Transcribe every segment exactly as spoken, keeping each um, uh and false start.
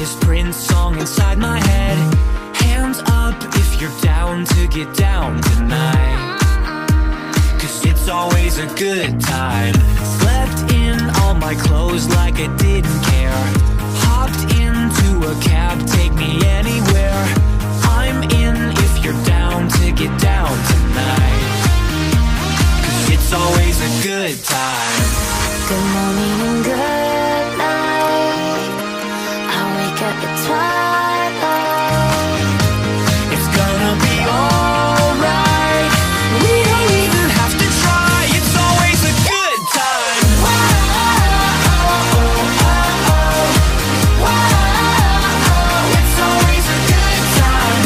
this Prince song inside my head. Hands up if you're down to get down tonight, 'cause it's always a good time. Slept in all my clothes like I didn't care. Hopped into a cab, take me anywhere. I'm in if you're down to get down tonight, 'cause it's always a good time. Good morning and good night. I wake up at twilight. It's gonna be alright. We don't even have to try. It's always a good time. It's always a good time.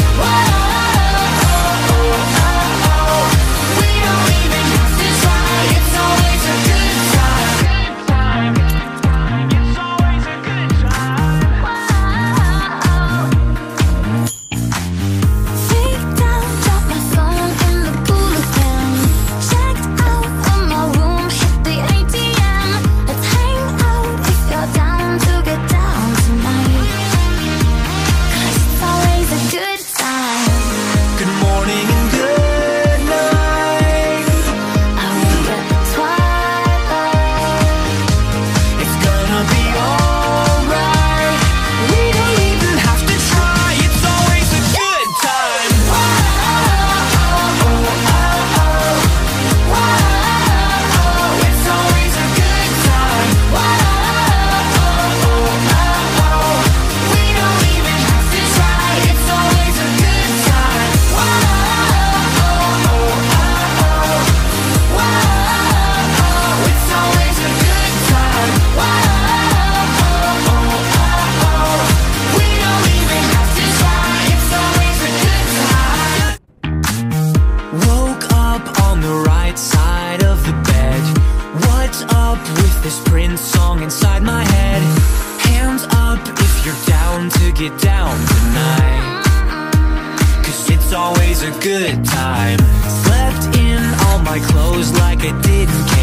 We don't even have to try. It's always a good time. It's always a good time. Freak down, drop my phone in the pool again. Checked out of my room, hit the A T M. Let's hang out if you're down to get down tonight, 'cause it's always a good time. Good morning and good night. I wake up at twilight. It's gonna be alright. We don't even have to try. It's always a good time. It's always a good time. We don't even have to try. It's always a good time. It's always a good time. We don't even have to try. It's always a good time. Woke up on the right side of the bed. What's up with this Prince song inside my head? Hands up if you're down to get down tonight, 'cause it's always a good time. Slept in all my clothes like I didn't care.